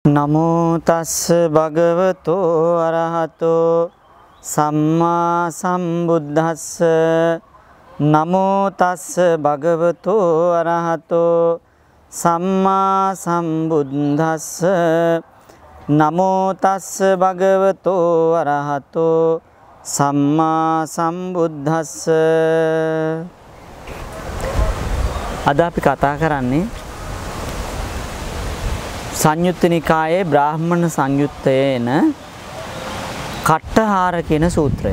නමෝ තස්ස භගවතෝ අරහතෝ සම්මා සම්බුද්දස්ස නමෝ තස්ස භගවතෝ අරහතෝ සම්මා සම්බුද්දස්ස නමෝ තස්ස භගවතෝ අරහතෝ සම්මා සම්බුද්දස්ස. අද අපි කතා කරන්නේ සංයුත්ත නිකායේ බ්‍රාහ්මණ සංයුත්තයේන කට්ටහාර කියන සූත්‍රය.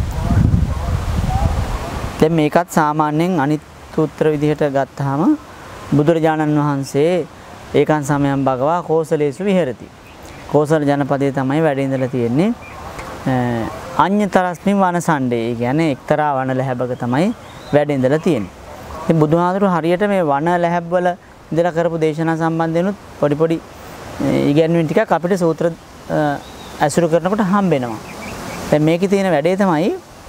දැන් මේකත් සාමාන්‍යයෙන් අනිත් සූත්‍ර විදිහට ගත්තාම බුදුරජාණන් වහන්සේ ඒකන් සමයන් භගවා කෝසලේසු විහෙරති. කෝසල ජනපදයේ තමයි වැඩ ඉඳලා තියෙන්නේ. අඤ්ඤතරස්මින් වනසණ්ඩේ. ඒ කියන්නේ එක්තරා වන ලැබක තමයි වැඩ ඉඳලා තියෙන්නේ. ඉතින් බුදුහාඳුරු හරියට මේ වන ලැබවල ඉඳලා කරපු දේශනා සම්බන්ධයෙන් පොඩි ඉගැන්වීම් ටිකක් අපිට සූත්‍ර ඇසුරු කරනකොට හම්බෙනවා. දැන් මේකේ තියෙන වැඩේ තමයි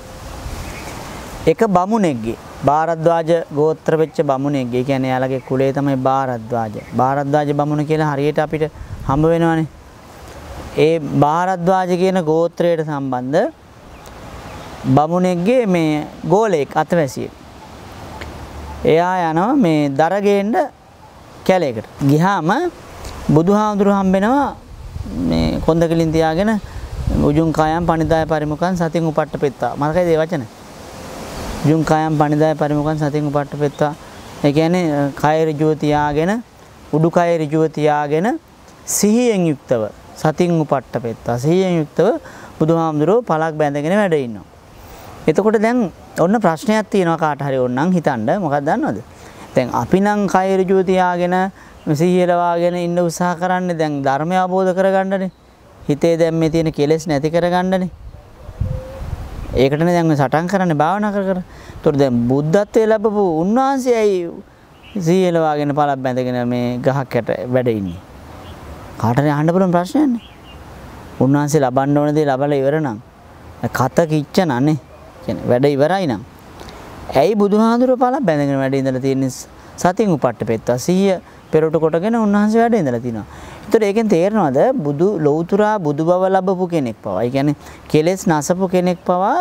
එක බමුණෙක්ගේ භාරද්වාජ ගෝත්‍ර වෙච්ච බමුණෙක්ගේ, ඒ කියන්නේ යාළගේ කුලේ තමයි භාරද්වාජ. භාරද්වාජ බමුණ කියලා හරියට අපිට හම්බ වෙනවනේ. ඒ භාරද්වාජ කියන ගෝත්‍රයට සම්බන්ධ බමුණෙක්ගේ මේ ගෝලෙක් අතවැසියෙක්. එයා යනවා මේ දර ගේන්න කැලේකට. ගියාම බුදුහාමුදුරු හම්බෙනවා මේ කොන්දකලින් තියාගෙන උජුං කායම් පණිදාය පරිමුඛං සතින් උපට්ඨපෙත්තා. මතකයිද මේ වචන? උජුං කායම් පණිදාය පරිමුඛං සතින් උපට්ඨපෙත්තා. ඒ කියන්නේ කය ඍජුව තියාගෙන උඩුකය ඍජුව තියාගෙන සිහියෙන් යුක්තව සතින් උපට්ඨපෙත්තා. සිහියෙන් යුක්තව බුදුහාමුදුරුවෝ පළක් බැඳගෙන වැඩ ඉන්නවා. එතකොට දැන් ඔන්න ප්‍රශ්නයක් තියෙනවා කාට හරි ඕනනම් හිතන්න. මොකක්ද දන්නවද? දැන් අපි නම් කය ඍජුව තියාගෙන සිහියලවාගෙන ඉන්න උත්සාහ කරන්නේ දැන් ධර්මය අවබෝධ කරගන්නනේ. හිතේ දැන් මේ තියෙන කෙලෙස් නැති කරගන්නනේ. ඒකටනේ දැන් මේ සටන් කරන්නේ භාවනා කර කර. ඒතකොට දැන් බුද්ධත්වයේ ලැබපු උන්වහන්සේයි සිහියලවාගෙන පළක් බැඳගෙන මේ ගහක් යට වැඩ ඉන්නේ. කාටද අහන්න පුළුවන් ප්‍රශ්නයක් නේ. උන්වහන්සේ ලබන්න ඕන දේ ලබලා ඉවර නම් කත කිච්චනනේ. කියන්නේ වැඩ ඉවරයි නම්. ඇයි බුදුහාඳුර පළක් බැඳගෙන වැඩ ඉඳලා තියෙන්නේ? සතින් උපට්ඨපෙත්තා. සිහිය පෙරට කොටගෙන උන්වහන්සේ වැඩ ඉඳලා තිනවා. ඒතර ඒකෙන් තේරෙනවද බුදු ලෞතුරා බුදු බව ලැබපු කෙනෙක් පවා. ඒ කියන්නේ කෙලෙස් නැසපු කෙනෙක් පවා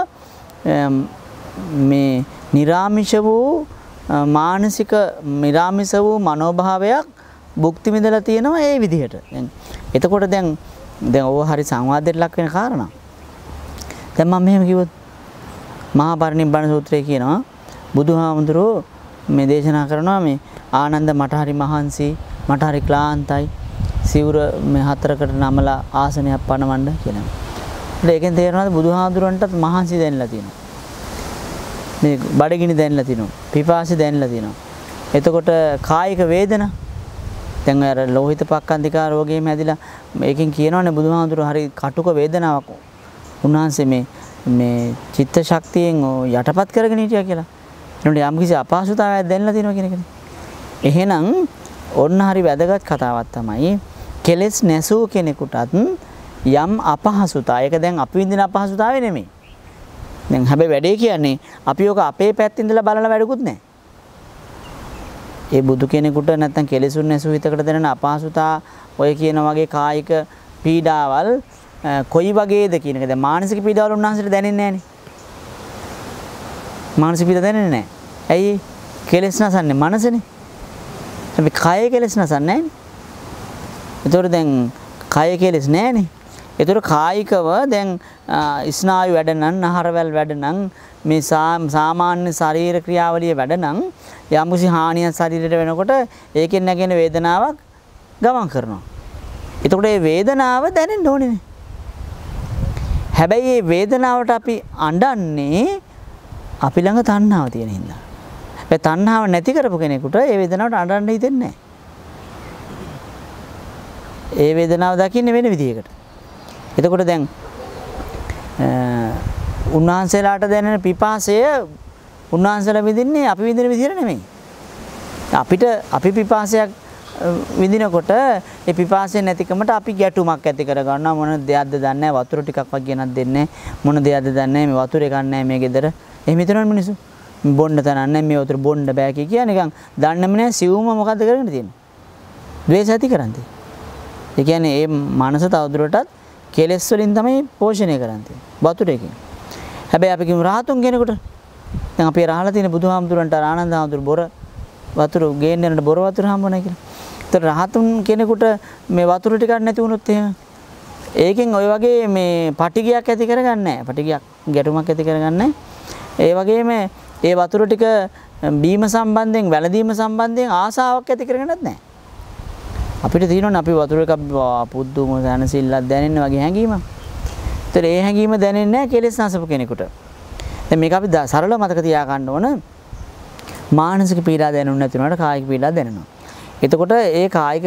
මේ නිරාමිෂ වූ මානසික නිරාමිෂ වූ මනෝභාවයක් භුක්ති විඳලා තියෙනවා ඒ විදිහට. දැන් එතකොට දැන් ඕව හරි සංවාදයට ලක් වෙන කාරණා. දැන් මම මෙහෙම කිව්වොත් මහා පරිනිබ්බාන සූත්‍රයේ කියනවා බුදුහාමුදුරුවෝ මේ දේශනා කරනවා මේ ආනන්ද මට හරි මහන්සි, මට හරි ක්ලාන්තයි, සිවුර මේ හතරකට නමලා ආසනයක් පනවන්න කියනවා. ඒකෙන් තේරෙනවද බුදුහාමුදුරන්ටත් මහන්සි දැනලා තියෙනවා. මේ බඩගිනි දැනලා තියෙනවා. පිපාසි දැනලා තියෙනවා. එතකොට කායික වේදනා දැන් අර ලෝහිත පක්ඛන්දිකා රෝගයෙන් හැදිලා මේකෙන් කියනවනේ බුදුහාමුදුර හරි කටුක වේදනාවක් උන්වහන්සේ මේ චිත්ත ශක්තියෙන් යටපත් කරගෙන හිටියා කියලා. එනකොට යම් කිසි අපහසුතාවයක් දැනලා තියෙනවා කියන එකනේ. එහෙනම් ඔන්න හරි වැදගත් කතාවක් තමයි කෙලෙස් නැසූ කෙනෙකුටත් යම් අපහසුතාවය. ඒක දැන් අපි විඳින අපහසුතාවය නෙමෙයි. දැන් හැබැයි වැඩේ කියන්නේ අපි ඔක අපේ පැත්තෙන් ඉඳලා බලන වැඩකුත් නැහැ. ඒ බුදු කෙනෙකුට නැත්තම් කෙලෙසුන් නැසූ හිතකට දැනෙන අපහසුතා ඔය කියන වගේ කායික පීඩාවල් කොයි වගේද කියන එක. දැන් මානසික පීඩාවල් උන්වහන්සේට දැනෙන්නේ නැහනේ. මානසික පීඩා දැනෙන්නේ නැහැ. ඇයි? කෙලෙස් නැසන්නේ මනසනේ. අපි කය කෙලෙස් නැසන්නේ නැහනේ. ඒතකොට දැන් කය කෙලෙස් නැහනේ. ඒතකොට කායිකව දැන් ස්නායු වැඩ නම්, නහරවැල් වැඩ නම්, මේ සාමාන්‍ය ශරීර ක්‍රියාවලිය වැඩ නම් යම්කිසි හානියක් ශරීරයට වෙනකොට ඒකෙන් නැගෙන වේදනාවක් ගමන් කරනවා. ඒතකොට මේ වේදනාව දැනෙන්න ඕනේ. හැබැයි මේ වේදනාවට අපි අඬන්නේ අපි ළඟ තණ්හාව තියෙන හින්දා. ඒ තණ්හාව නැති කරපු කෙනෙකුට ඒ වේදනාවට අඬන්න හිතෙන්නේ නැහැ. ඒ වේදනාව දකින්නේ වෙන විදිහකට. එතකොට දැන් උන්වහන්සේලාට දැනෙන පිපාසය උන්වහන්සේලා විඳින්නේ අපි විඳින විදිහට නෙමෙයි. අපි පිපාසයක් විඳිනකොට ඒ පිපාසය නැතිකමට අපි ගැටුමක් ඇති කර ගන්නවා. මොන දෙයක්ද දන්නේ නැහැ. වතුර ටිකක්වත් ගෙනත් දෙන්නේ නැහැ. මොන දෙයක්ද දන්නේ නැහැ. මේ වතුර එකක් නැහැ මේ ගෙදර. එහෙම හිතනවනේ මිනිස්සු. බොන්න තනන්නේ නැහැ මේ වතුර බොන්න බෑ කිය නිකන් දන්නේම නැහැ සිවුම මොකද්ද කරගෙන තියෙන්නේ. ද්වේෂ ඇති කරන්නේ. ඒ කියන්නේ ඒ මනස තවදුරටත් කෙලෙස් වලින් තමයි පෝෂණය කරන්නේ. වතුරකින්. හැබැයි අපි කියමු රහතුන් කෙනෙකුට දැන් අපි රහලා තියෙන බුදුහාමුදුරන්ට ආනන්ද හාමුදුරු බොර වතුර ගේන්නට බොර වතුර හම්බුනේ කියලා. ඒතර රහතුන් කෙනෙකුට මේ වතුර ටිකක් නැති වුණොත් එහෙම ඒකෙන් ඔය වගේ මේ පටිගයක් ඇති කරගන්නේ නැහැ. පටිගයක් ගැටුමක් ඇති කරගන්නේ නැහැ. ඒ වගේම ඒ වතුර ටික බීම සම්බන්ධයෙන් වැළඳීම සම්බන්ධයෙන් ආසාවක් ඇති කරගන්නත් නැහැ. අපිට තියෙනවනේ අපි වතුර එකක් පුදුම සැනසෙල්ලක් දැනෙන්න වගේ හැඟීමක්. ඒතර ඒ හැඟීම දැනෙන්නේ නැහැ කෙලෙස් නැසපු කෙනෙකුට. දැන් මේක අපි සරල මතක තියාගන්න ඕන. මානසික පීඩා දැනුනේ නැති වුණාට කායික පීඩා දැනෙනවා. එතකොට ඒ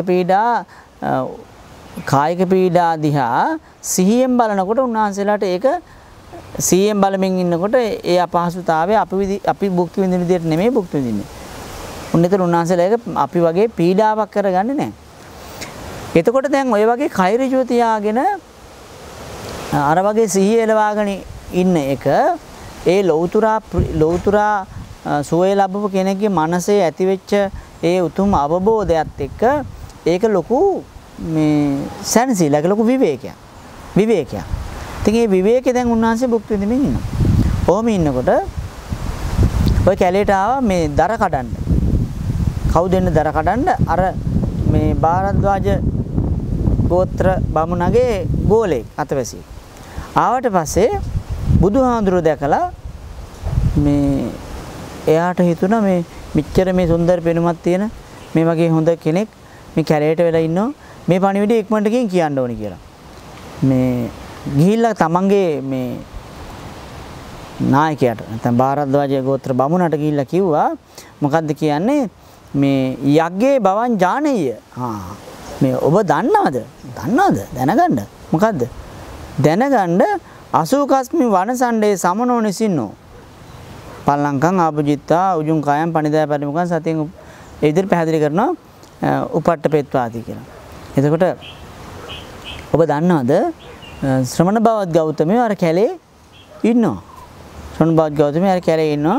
කායික පීඩා දිහා සිහියෙන් බලනකොට උන්වහන්සේලාට ඒක සිහියෙන් බලමින් ඉන්නකොට ඒ අපහසුතාවය අපි භුක්ති විඳින විදිහට නෙමෙයි භුක්ති විඳින්නේ. උන්විතර උන්වහන්සේලා ඒක අපි වගේ පීඩාවක් කරගන්නේ නැහැ. එතකොට දැන් ඔය වගේ කෛරජුව තියාගෙන අර වගේ සිහිය එලවාගෙන ඉන්න එක ඒ ලෞතුරා සුවය ලැබපු කෙනෙක්ගේ මනසේ ඇතිවෙච්ච ඒ උතුම් අවබෝධයත් එක්ක ඒක ලොකු මේ සැනසීමක් ලොකු විවේකයක්. ඉතින් මේ විවේකේ දැන් උන්වහන්සේ භුක්ති විඳින්න ඉන්නවා. ඔහොම ඉන්නකොට ඔය කැලේට ආවා මේ දර කඩන්න. කවුද එන්නේ දර කඩන්න? අර මේ භාරද්වාජ ගෝත්‍ර බමුණගේ ගෝලේ අතවැසි. ආවට පස්සේ බුදුහාඳුරෝ දැකලා මේ එයාට හිතුණා මේ මෙච්චර මේ සුන්දර පෙනුමක් තියෙන මේ වගේ හොඳ කෙනෙක් මේ කැලේට වෙලා ඉන්නවා මේ පණිවිඩය ඉක්මනට කියන්න ඕනි කියලා. මේ ගිහිල්ලා තමන්ගේ මේ නායකයාට නැත්නම් භාරද්වාජ ගෝත්‍ර බමුණට ගිහිල්ලා කිව්වා මොකද්ද කියන්නේ මේ යග්ගේ බවන් ඥානෙය. මේ ඔබ දන්නවද? දැනගන්න. මොකද්ද? දැනගන්න අසුකස්මි වනසණ්ඩේ සමනෝ නිසින්නෝ. පල්ලංකං ආපජිත්තා උජුං කායම් පණිදාය පරිමුඛං සතියෙන් ඒ විදිහට පැහැදිලි කරනවා උපට්ඨපේත්වාදී කියලා. එතකොට ඔබ දන්නවද ශ්‍රමණ බවත් ගෞතමයෝ අර කැලේ ඉන්නවා. ශ්‍රමණ බවත් ගෞතමයෝ අර කැලේ ඉන්නවා.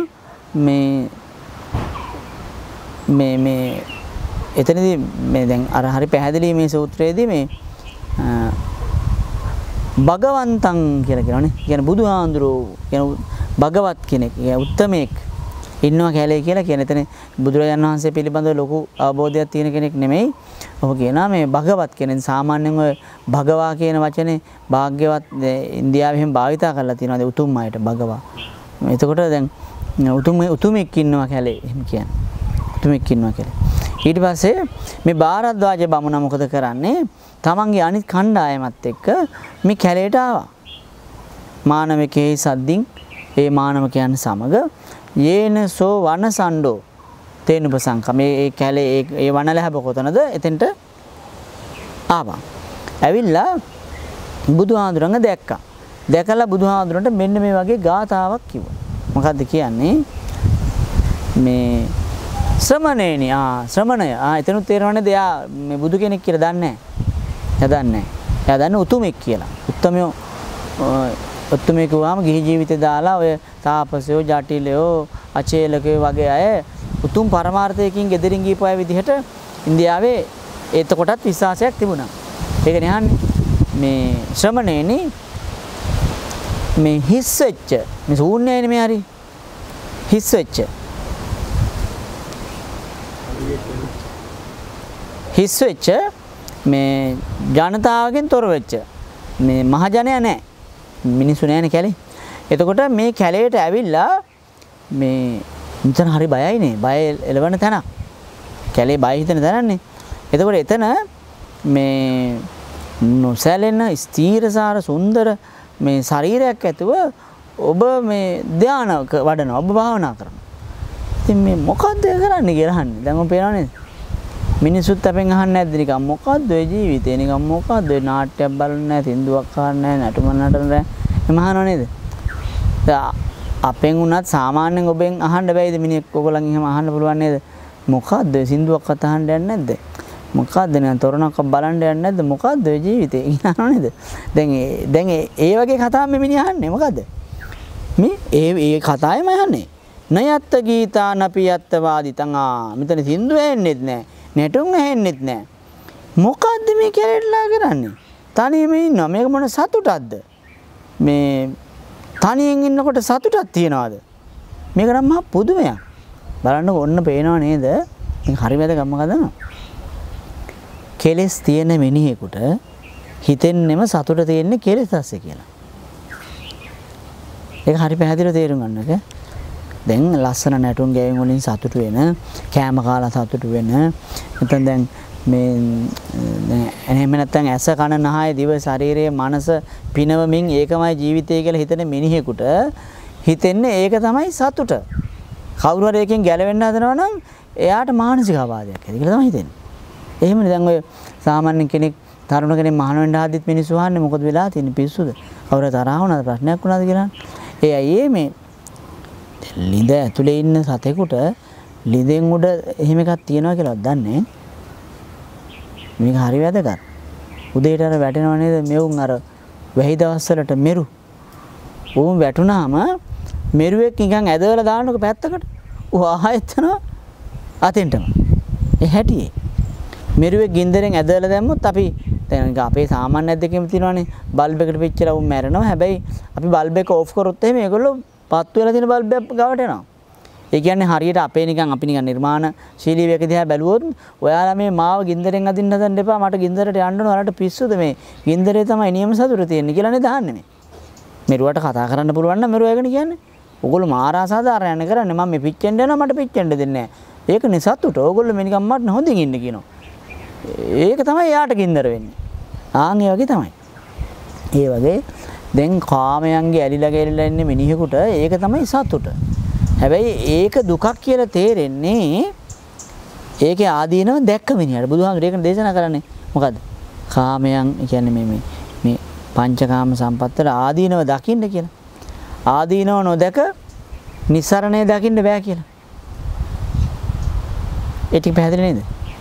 මේ එතනදී මේ දැන් අර හරි පැහැදිලි මේ සූත්‍රයේදී මේ භගවන්තං කියලා කියනවානේ. කියන්නේ බුදුහාඳුරෝ කියන භගවත් කෙනෙක්, උත්තමයෙක් ඉන්නවා කැලේ කියලා කියන. එතන බුදුරජාණන් වහන්සේ පිළිබඳව ලොකු අවබෝධයක් තියෙන කෙනෙක් නෙමෙයි. ඔහු කියනවා මේ භගවත් කෙනෙක්. සාමාන්‍යයෙන් ඔය භගවා කියන වචනේ භාග්‍යවත් ඉන්දියාවේ හැම භාවිතා කරලා තියෙනවා උතුම් අයට භගවා. එතකොට දැන් උතුමෙක් ඉන්නවා කැලේ එහෙම කියන්නේ. උතුමෙක් ඉන්නවා කැලේ. ඊට පස්සේ මේ භාරද්වාජ බමුණ මොකද කරන්නේ? තමන්ගේ අනිත් කණ්ඩායමත් එක්ක මේ කැලේට ආවා. මානවකේ සද්දින් ඒ මානවකයන් සමග යේනසෝ වනසණ්ඩෝ තේනුපසංක මේ කැලේ ඒ වනලැබ කොතනද? එතෙන්ට ආවා. ඇවිල්ලා බුදුහාඳුරංග දැක්කා. දැකලා බුදුහාඳුරන්ට මෙන්න මේ වගේ ගාථාවක් කිව්වා. මොකද්ද කියන්නේ? මේ ශ්‍රමණේනි ශ්‍රමණය එතනුත් තේරෙනවනේ එයා මේ බුදු කෙනෙක් කියලා දන්නේ නැහැ. එයා දන්නේ උතුමෙක් කියලා. උතුමෙක් වුණාම ගිහි ජීවිතේ දාලා ඔය තාපසයෝ ජටිලයෝ අචේලකයෝ වගේ අය උතුම් පරමාර්ථයකින් gederin ගිහපු අය විදිහට ඉන්දියාවේ එතකොටත් විශ්වාසයක් තිබුණා. ඒක නහන්නේ මේ ශ්‍රමණේනි මේ හිස් වෙච්ච මේ ශූන්‍යයිනේ මේ හරි හිස් වෙච්ච මේ ජනතාවගෙන් තොර වෙච්ච මේ මහජනයා නැහැ. මිනිස්සු නැහැනේ කැලේ. එතකොට මේ කැලේට ඇවිල්ලා මේ මෙතන හරි බයයිනේ. බය එලවන තැන. කැලේ බය හිතෙන තැනන්නේ. එතකොට එතන මේ නොසැලෙන ස්ථීරසාර සුන්දර මේ ශරීරයක් ඇතුව ඔබ මේ ධානයක වඩනවා. ඔබ භාවනා කරනවා. ඉතින් මේ මොකද්ද කරන්නේ කියලා අහන්නේ. දැන් මම පේනවනේ මිනිසුත් අපෙන් අහන්නේ නැද්ද නිකන් මොකද්ද ඔය ජීවිතේ නිකන් මොකද්ද ඔය නාට්‍යයක් බලන්නේ නැහැ සින්දුවක් අහන්නේ නැහැ නටුම නටන නැහැ එහම අහනව නේද? අපෙන් උනත් සාමාන්‍යයෙන් ඔබෙන් අහන්න බෑයිද මිනිහෙක් ඔයගොල්ලන් එහෙම අහන්න පුළුවන් නේද? මොකද්ද ඔය සින්දුවක්වත් අහන්න යන්නේ නැද්ද? මොකද්ද නිකන් තොරණක් බලන්න යන්නේ නැද්ද? මොකද්ද ඔය ජීවිතේ අහනව නේද? දැන් ඒ වගේ කතා මේ මිනිහ අහන්නේ මොකද්ද? මේ ඒ කතාවේම අහන්නේ. නයත්ත ගීතා නපි යත්ත වාදිතං මෙතන සින්දු ඇහෙන්නෙත් නැහැ. නැටුම් ඇහෙන්නෙත් නැහැ. මොකද්ද මේ කැරේට්ලා කරන්නේ? තනියම ඉන්නවා. මේක මොන සතුටක්ද? මේ තනියෙන් ඉන්නකොට සතුටක් තියනවාද? මේක නම් මහා පුදුමයක්. බලන්නකො ඔන්න පේනව නේද? මේක හරි වැදගත් මොකදද? කෙලස් තියෙන මිනිහෙකුට හිතෙන්නෙම සතුට තියෙන්නේ කෙලස් ඇස්සේ කියලා. ඒක හරි පැහැදිලිව තේරුම් ගන්න එක. දැන් ලස්සන නැටුම් ගැයීම් වලින් සතුට වෙන, කෑම කාලා සතුට වෙන, නැත්නම් දැන් මේ එහෙම නැත්නම් ඇස කන නහය දිව ශරීරයේ මනස පිනවමින් ඒකමයි ජීවිතය කියලා හිතන මිනිහෙකුට හිතෙන්නේ ඒක තමයි සතුට. කවුරු හරි එකෙන් ගැලවෙන්න හදනවා නම් එයාට මානසික ආබාධයක් ඇති කියලා තමයි හිතෙන්නේ. එහෙමනේ දැන් ඔය සාමාන්‍ය කෙනෙක් තරුණ කෙනෙක් මහාන වෙන්න හදිත් මිනිස්සු අහන්නේ මොකද වෙලා තියෙන්නේ පිස්සුද? කවුරු තරහ වුණාද ප්‍රශ්නයක් වුණාද කියලා. ඒ අයියේ මේ ලිඳ ඇතුලේ ඉන්න සතෙකුට ලිඳෙන් උඩ එහෙම එකක් තියනවා කියලා දන්නේ. මේක හරි වැදගත්. උදේට අර වැටෙනව නේද මෙවුන් අර වැහි දවස් වලට මෙරු. උන් වැටුනාම මෙරුවෙක් නිකන් ඇදවලා දාන්නකො පැත්තකට. ඌ ආයෙත් යනවා අතෙන්ටම. ඒ හැටියේ. මෙරුවෙක් ගින්දරෙන් ඇදවලා දැම්මොත් අපි දැන් අපේ සාමාන්‍ය දෙකෙම තියෙනවානේ බල්බ් එකට පිච්චලා උන් මැරෙනවා. හැබැයි අපි බල්බ් එක ඕෆ් කරොත් එහෙම ඒගොල්ලෝ පත්තු වෙලා තියෙන බල්බ් එක ගාවට එනවා. ඒ කියන්නේ හරියට අපේ නිකන් අපි නිකන් නිර්මාණශීලී වෙක දිහා බැලුවොත් ඔයාලා මේ මාව ගින්දරෙන් අදින්න හදන්න එපා මට ගින්දරට යන්න ඕන ඔයාලට පිස්සුද මේ ගින්දරේ තමයි නියම සතුට තියෙන්නේ කියලානේ දාන්නේ මේ. මෙරුවට කතා කරන්න පුළුවන් නම් මෙරුව ඒකනේ කියන්නේ. ඕගොල්ලෝ මාර අසාධාරණ කරන්නේ මම මේ පිච්චෙන්න යනවා මට පිච්චෙන්න දෙන්නේ නැහැ. ඒකනේ සතුට. ඕගොල්ලෝ මේ නිකන් මට හොඳින් ඉන්න කියනවා. ඒක තමයි යාට ගින්දර වෙන්නේ. ආන් ඒ වගේ තමයි. ඒ වගේ දැන් කාමයන්ගේ ඇලිලා ගෑලිලා ඉන්න මිනිහෙකුට ඒක තමයි සතුට. හැබැයි ඒක දුකක් කියලා තේරෙන්නේ ඒකේ ආදීනව දැක්ක මිනිහට. බුදුහාමුදුරේ ඒකනේ දේශනා කරන්නේ. මොකද්ද? කාමයන් කියන්නේ මේ පංචකාම සම්පත්තට ආදීනව දකින්න කියලා. ආදීනව නොදක නිස්සරණය දකින්න බෑ කියලා. ඒ ටික පැහැදිලි නේද?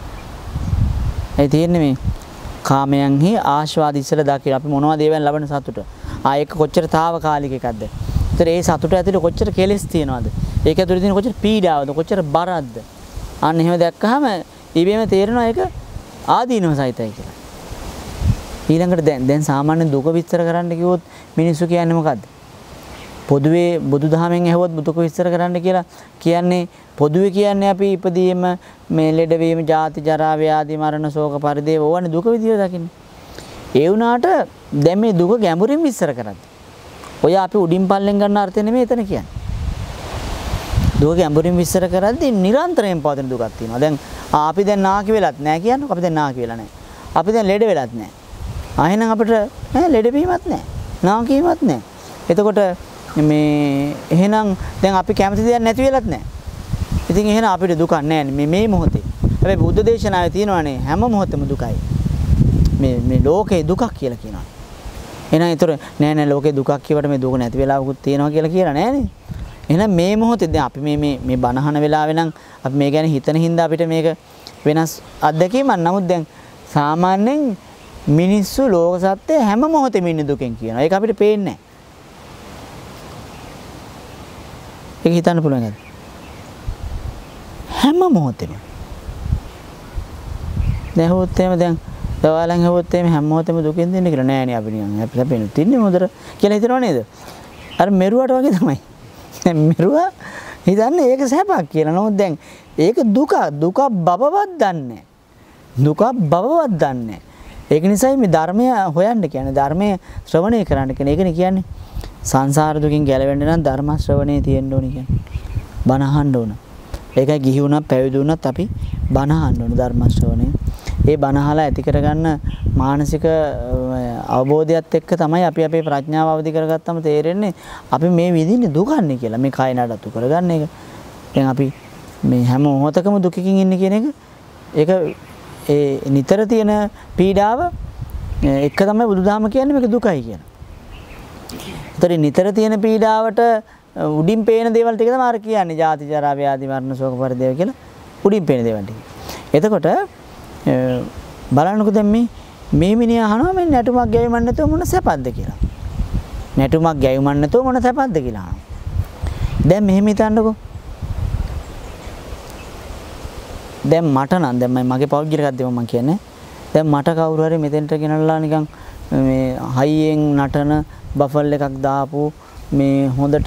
ඒ තියෙන්නේ මේ කාමයන්හි ආස්වාද ඉස්සලා දකින්න අපි මොනවද ඒවෙන් ලබන සතුට. ඒක කොච්චර తాවකාලික එකක්ද? ඒතර ඒ සතුට ඇතුලේ කොච්චර කෙලෙස් තියනවද? ඒක ඇතුලේ තියෙන කොච්චර පීඩාවද? කොච්චර බරක්ද? අන්න එහෙම දැක්කහම ඉබේම තේරෙනවා ඒක ආදීනව සහිතයි කියලා. ඊළඟට දැන් සාමාන්‍ය දුක විස්තර කරන්න කිව්වොත් මිනිස්සු කියන්නේ මොකද්ද? පොදුවේ බුදුදහමෙන් ඇහුවොත් දුක විස්තර කරන්න කියලා කියන්නේ පොදුවේ කියන්නේ අපි ඉපදීම මේ ලෙඩවීම, ජාති, ජරා, ව්‍යාධි, මරණ, ශෝක, පරිදේව ඕවනේ දුක විදියට දකින්නේ. ඒ වුණාට දැන් මේ දුක ගැඹුරින් විස්තර කරද්දී ඔය අපි උඩින් පල්ලෙන් ගන්න අර්ථය නෙමෙයි එතන කියන්නේ. දුක ගැඹුරින් විස්තර කරද්දී නිරන්තරයෙන් පවතින දුකක් තියෙනවා. දැන් අපි දැන් නාකි වෙලත් නැහැ කියන්නේ. අපි දැන් නාකි වෙලා නැහැ. අපි දැන් ලෙඩ වෙලත් නැහැ. එහෙනම් අපිට ලෙඩවීමත් නැහැ. නාකීමත් නැහැ. එතකොට මේ එහෙනම් දැන් අපි කැමති දෙයක් නැති වෙලත් නැහැ. ඉතින් එහෙනම් අපිට දුකක් නැහැ මේ මොහොතේ. හැබැයි බුද්ධ දේශනාවේ තියෙනවානේ හැම මොහොතෙම දුකයි. මේ ලෝකේ දුකක් කියලා කියනවා. එහෙනම් ඒතර නෑ ලෝකේ දුකක් කියවට මේ දුක නැති වෙලාවකුත් තියෙනවා කියලා නෑනේ. එහෙනම් මේ මොහොතේ දැන් අපි මේ බණහන වෙලාවේ නම් අපි මේ ගැන හිතන හින්දා අපිට මේක වෙනස් අත්දැකීමක්. නමුත් දැන් සාමාන්‍යයෙන් මිනිස්සු ලෝක සත්‍ය හැම මොහොතෙම ඉන්න දුකෙන් කියනවා. ඒක අපිට පේන්නේ නෑ. ඒක හිතන්න පුළුවන් නේද? හැම මොහොතෙම. දැන් හොත් එහෙම දැන් දවාලන් හොත් එහෙම හැම මොහොතෙම දුකින් දෙන්නේ කියලා නෑනේ අපි නිකන් අපි ලැබෙනුත් ඉන්නේ මොදර කියලා හිතනව නේද? අර මෙරුවට වගේ තමයි. දැන් මෙරුවා හිතන්නේ ඒක සැපක් කියලා. නමුත් දැන් ඒක දුක බබවත් දන්නේ. දුක බබවත් දන්නේ. ඒක නිසායි මේ ධර්මය හොයන්න කියන්නේ. ධර්මය ශ්‍රවණය කරන්න කියන්නේ. ඒකනේ කියන්නේ. සංසාර දුකින් ගැලවෙන්න නම් ධර්ම ශ්‍රවණේ තියෙන්න ඕනේ කියන්නේ. බණ අහන්න ඕන. ඒකයි ගිහි වුණත් පැවිදි වුණත් අපි බණ අහන්න ඕන ධර්ම ශ්‍රවණේ. ඒ බණ අහලා ඇති කරගන්න මානසික අවබෝධයත් එක්ක තමයි අපි අපේ ප්‍රඥාව අවදි කරගත්තම තේරෙන්නේ අපි මේ විඳින්නේ දුකන්නේ කියලා. මේ කය නඩත්තු කරගන්න එක. දැන් අපි මේ හැම මොහොතකම දුකකින් ඉන්නේ කියන එක ඒක ඒ නිතර තියෙන පීඩාව එක තමයි බුදුදහම කියන්නේ මේක දුකයි කියන. ඒතරින් නිතර තියෙන පීඩාවට උඩින් පේන දේවල් ටික තමයි අර කියන්නේ ජාති ජරා ව්‍යාධි මරණ ශෝක පරිදේව කියලා උඩින් පේන දේවල් ටික. එතකොට බලන්නකෝ දැන් මේ මිනිහා අහනවා මේ නැටුමක් ගැයුමක් නැතුව මොන සැපක්ද කියලා. නැටුමක් ගැයුමක් නැතුව මොන සැපක්ද කියලා අහනවා. දැන් මෙහෙම හිතන්නකෝ. දැන් මට නම් දැන් මගේ පෞද්ගලික අද්දම මම කියන්නේ දැන් මට කවුරු හරි මෙතෙන්ට ගෙනල්ලා නිකන් මේ හයියෙන් නටන බෆල් එකක් දාපු මේ හොඳට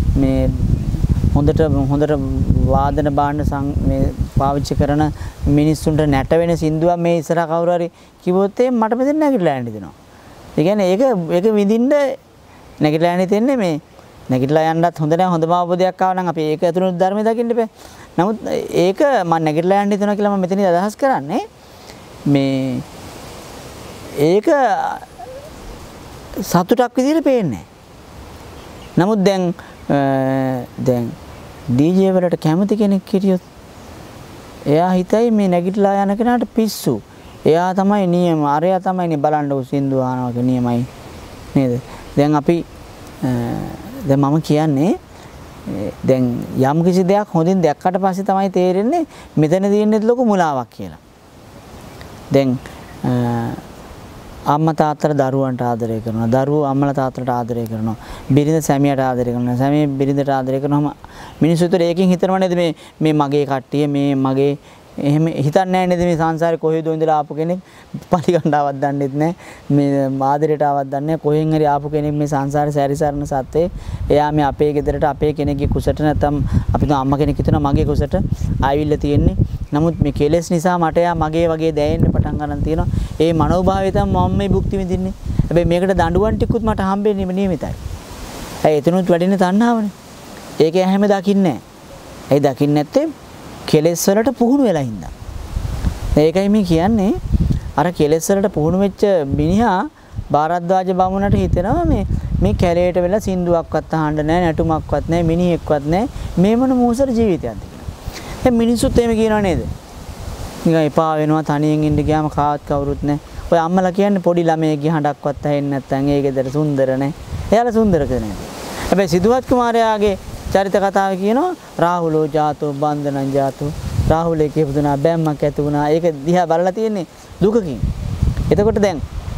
වාදන භාණ්ඩ මේ පාවිච්චි කරන මිනිස්සුන්ට නැට වෙන සින්දුවක් මේ ඉස්සරහ කවුරු හරි කිව්වොත් මට මෙතන නැගිටලා යන්න දෙනවා. ඒ කියන්නේ ඒක විඳින්න නැගිටලා යන්න දෙන්නේ මේ නැගිටලා යන්නත් හොඳ නැහැ. හොඳම අවබෝධයක් ආව නම් අපි ඒක ඇතුළේ ධර්මය දකින්න බෑ. නමුත් ඒක මම නැගිටලා යන්න දෙනවා කියලා මම මෙතනදී අදහස් කරන්නේ මේ ඒක සතුටක් විදිහට පේන්නේ. නමුත් දැන් DJ වලට කැමති කෙනෙක් හිටියොත් එයා හිතයි මේ නැගිටලා යන කෙනාට පිස්සු. එයා තමයි නියම. අරයා තමයි බලන්න සින්දු අහනවා නියමයි නේද? දැන් අපි දැන් මම කියන්නේ දැන් යම් කිසි දෙයක් හොඳින් දැක්කට පස්සේ තමයි තේරෙන්නේ මෙතන තියෙන්නේ ලොකු මුලාවක් කියලා. දැන් අම්මා තාත්තලා දරුවන්ට ආදරය කරනවා. දරුවෝ අම්මලා තාත්තලාට ආදරය කරනවා. බිරිඳ සැමියාට ආදරය කරනවා. සැමියා බිරිඳට ආදරය කරනවාම මිනිස්සු උතර ඒකෙන් හිතනවා නේද මේ මගේ කට්ටිය මේ මගේ එහෙම හිතන්නේ නැහැ නේද මේ සංසාරේ කොහෙද ඉඳලා ආපු කෙනෙක් පරිගණ්ඩාවක් දන්නෙත් නැහැ. මේ ආදරයට ආවක් දන්නේ නැහැ. කොහෙන් හරි ආපු කෙනෙක් මේ සංසාරේ සැරිසරන සත්ත්වේ. එයා මේ අපේ ගෙදරට අපේ කෙනෙක්ගේ කුසට නැත්නම් අපි තුන් අම්මා කෙනෙක් හිතනවා මගේ කුසට ආවිල්ලා තියෙන්නේ. නමුත් මේ කෙලෙස් නිසා මට එයා මගේ වගේ දැනෙන්න පටන් ගන්න තියෙනවා. ඒ මනෝභාවය තමයි මම මේ භුක්ති විඳින්නේ. හැබැයි මේකට දඬුවම් ටිකුත් මට හම්බෙන්නේ නියමිතයි. ඇයි එතනුත් වැඩිනේ තණ්හාවනේ. ඒක හැම දකින්නේ නැහැ. ඇයි දකින්නේ නැත්තේ? කෙලෙස් වලට පුහුණු වෙලා හින්දා. ඒකයි මේ කියන්නේ අර කෙලෙස් වලට පුහුණු වෙච්ච මිනිහා භාරද්වාජ බමුණට හිතෙනවා මේ කැලේට වෙලා සින්දුවක්වත් අහන්න නැහැ, නැටුමක්වත් නැහැ, මිනිහෙක්වත් නැහැ. මේ මොන මෝසර ජීවිතයක්ද කියලා. දැන් මිනිස්සුත් එහෙම කියනවා නේද? නිකන් එපා වෙනවා තනියෙන් ඉන්න ගියාම කාවත් කවුරුත් නැහැ. ඔය අම්මලා කියන්නේ පොඩි ළමයෙක්ගේ හඬක්වත් ඇහෙන්නේ නැත්නම් ඒ ගෙදර සුන්දර නැහැ. එයාලා සුන්දර කෙනෙක්. හැබැයි සිදුවත් කුමාරයාගේ චරිත කතාව කියනවා රාහුලෝ ජාතෝ බන්ධනං ජාතෝ රාහුලේ කියපුදුනා බැම්මක් ඇති වුණා. ඒක දිහා බලලා තියෙන්නේ දුකකින්. එතකොට දැන්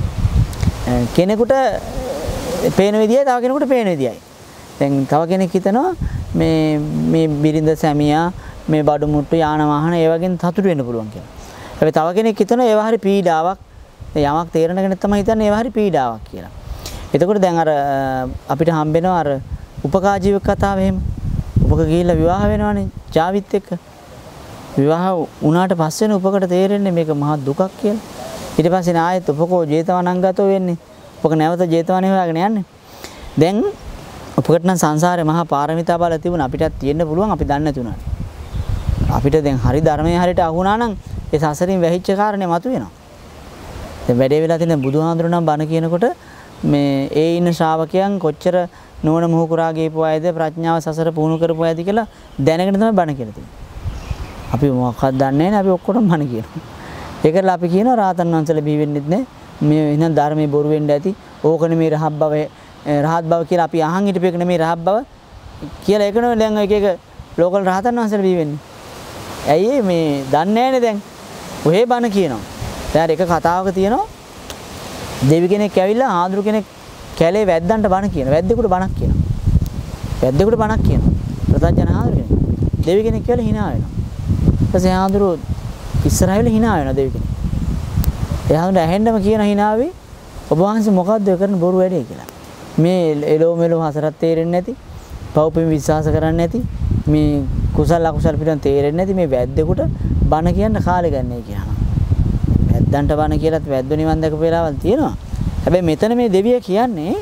කෙනෙකුට පේන විදියයි තව කෙනෙකුට පේන විදියයි. දැන් තව කෙනෙක් හිතනවා මේ බිරිඳ සැමියා මේ බඩු මුට්ටු යාන වාහන ඒ වගේ සතුටු වෙන්න පුළුවන් කියලා. හැබැයි තව කෙනෙක් හිතනවා ඒවා හරි පීඩාවක්. යමක් තේරෙන කෙනෙක් තමයි හිතන්නේ ඒවා හරි පීඩාවක් කියලා. එතකොට දැන් අර අපිට හම්බෙනවා අර උපකා ජීවක කතාව එහෙම. උපක ගිහිල්ලා විවාහ වෙනවනේ ජාවිත් එක්ක. විවාහ වුණාට පස්සේ උපකට තේරෙන්නේ මේක මහා දුකක් කියලා. ඊට පස්සේ ආයෙත් උපකෝ ජේතවනාංගතෝ වෙන්නේ. උපක නැවත ජේතවනේ හොයාගෙන යන්නේ. දැන් උපකට නම් සංසාරේ මහා පාරමිතා බල තිබුණා. අපිටත් තියෙන්න පුළුවන් අපි දන්නේ නැති වුණාට. අපිට දැන් හරි ධර්මයේ හරියට අහුණා නම් ඒ සසරින් වැහිච්ච කාරණේ මතුවෙනවා. දැන් වැඩේ වෙලා තියෙන බුදුහාඳුනනම් බණ කියනකොට මේ ඒ ඉන්න ශ්‍රාවකයන් කොච්චර නෝන මොහුකුරා ගේපු අයද ප්‍රඥාව සසර පුහුණු කරපු අයද කියලා දැනගෙන තමයි බණ කියලා තියෙන්නේ. අපි මොකක්වත් දන්නේ නැහැ අපි ඔක්කොටම බණ කියනවා. ඒකලා අපි කියනවා රාතන් වංශල බිහි වෙන්නෙත් නැහැ. මේ එහෙනම් ධර්මයේ බොරු වෙන්න ඇති. ඕකනේ මේ රහත් බව කියලා අපි අහන් හිටපු එක නෙමේ රහත් බව කියලා ඒකනේ දැන් එක ලෝකල් රහතන් වංශල බිහි වෙන්නේ. ඇයි මේ දන්නේ නැහැනේ දැන්. ඔහේ බණ කියනවා. දැන් එක කතාවක තියෙනවා දෙවි කෙනෙක් ඇවිල්ලා ආඳුරු කෙනෙක් කැලේ වැද්දන්ට බණ කියන. වැද්දෙකුට බණක් කියනවා. වැද්දෙකුට බණක් කියනවා. ප්‍රත්‍යඥ ආඳුරු කෙනෙක්. දෙවි කෙනෙක් කියලා hina වෙනවා. ඊපස්සේ ආඳුරු ඉස්සරහින් hina වෙනවා දෙවි කෙනෙක්. එයාට ඇහෙන්නම කියන hina වෙයි ඔබ වහන්සේ මොකද්ද කරන බොරු වැඩේ කියලා. මේ එලෝ මෙලෝ හසරත් තේරෙන්නේ නැති, පව්පින් විශ්වාස කරන්නේ නැති, මේ කුසල අකුසල පිටන් තේරෙන්නේ නැති මේ වැද්දෙකුට බණ කියන්න කාලෙ ගන්නයි කියනවා. වැද්දන්ට බණ කියලාත් වැද්දෝ නිවන් දැකපු වෙලාවල් තියෙනවා. හැබැයි මෙතන මේ දෙවිය කියන්නේ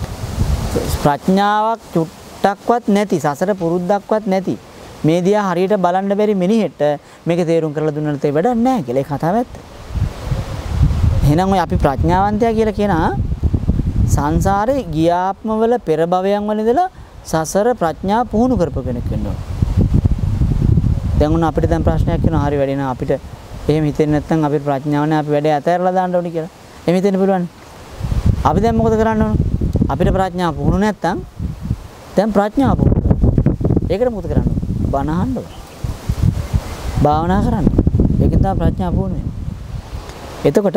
ප්‍රඥාවක් චුට්ටක්වත් නැති, සසර පුරුද්දක්වත් නැති මේ දිහා හරියට බලන්න බැරි මිනිහෙට මේක තේරුම් කරලා දුන්නාට ඒ වැඩක් නැහැ කියලා. ඒ කතාව ඇත්ත. එහෙනම් ඔය අපි ප්‍රඥාවන්තයා කියලා කියනවා සංසාරේ ගියාත්මවල පෙර භවයන් වල ඉඳලා සසර ප්‍රඥාව පුහුණු කරපු කෙනෙක් වෙන්න ඕන. දැන් උන අපිට දැන් ප්‍රශ්නයක් වෙනවා හරි වැඩි නා අපිට එහෙම හිතෙන්නේ නැත්නම් අපේ ප්‍රඥාව නැහැ අපි වැඩේ අතහැරලා දාන්න ඕනි කියලා. එහෙම හිතෙන්න පුළුවන්. අපි දැන් මොකද කරන්න ඕන? අපිට ප්‍රඥාව පුහුණු නැත්නම් දැන් ප්‍රඥාව පුහුණු කරන්න. ඒකට මොකද කරන්න ඕන? බණ අහන්න ඕන. භාවනා කරන්න. ඒකෙන් තමයි ප්‍රඥාව පුහුණු වෙන්නේ. එතකොට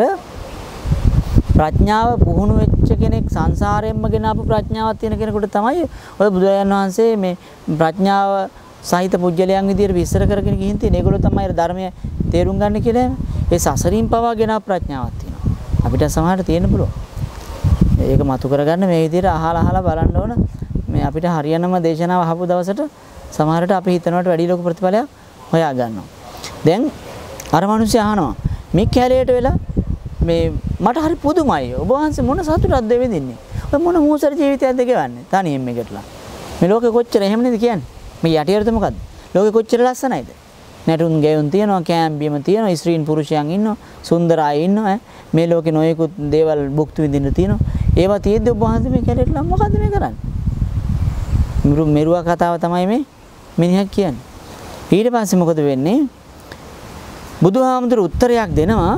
ප්‍රඥාව පුහුණු වෙච්ච කෙනෙක් සංසාරයෙන්ම ගෙන ආපු ප්‍රඥාවක් තියෙන කෙනෙකුට තමයි ඔය බුදුරජාණන් වහන්සේ මේ ප්‍රඥාව සහිත පුජ්‍යලයන් විදියට විස්තර කරගෙන ගිහින් තියෙන. ඒගොල්ලෝ තමයි ධර්මයේ තේරුම් ගන්න කියලා. ඒ සසරින් පවා ගෙන ප්‍රඥාවක් තියෙනවා. අපිට සමහරට තියෙන්න පුළුවන්. ඒක මතු කරගන්න මේ විදිහට අහලා බලන්න ඕන. මේ අපිට හරියනම දේශනාව අහපු දවසට සමහරට අපි හිතනවට වැඩි ලොකු ප්‍රතිඵලයක් හොයා ගන්නවා. දැන් අර මිනිස්සු අහනවා මේ කැලේට වෙලා මේ මට හරි පුදුමයි. ඔබ වහන්සේ මොන සතුටක්ද වෙදින්නේ? ඔය මොන මූසර ජීවිතයක්ද ගෙවන්නේ? තනියෙන් මේකටලා. මේ ලෝකෙ කොච්චර එහෙම නේද කියන්නේ? මේ යටියරත මොකද්ද? ලෝකෙ කොච්චර ලස්සනයිද? නැටුම් ගෙවුම් තියෙනවා, කෑම්බියම තියෙනවා, ස්ත්‍රීන් පුරුෂයන් ඉන්නවා, සුන්දර අය ඉන්නවා. මේ ලෝකේ නොයෙකුත් දේවල් භුක්ති විඳින්න තියෙනවා. ඒවා තියෙද්දි ඔබ වහන්සේ මේ කැලේටලා මොකද්ද මේ කරන්නේ? මෙරුවා කතාව තමයි මේ මිනිහක් කියන්නේ. ඊට පස්සේ මොකද වෙන්නේ? බුදුහාමුදුරු උත්තරයක් දෙනවා.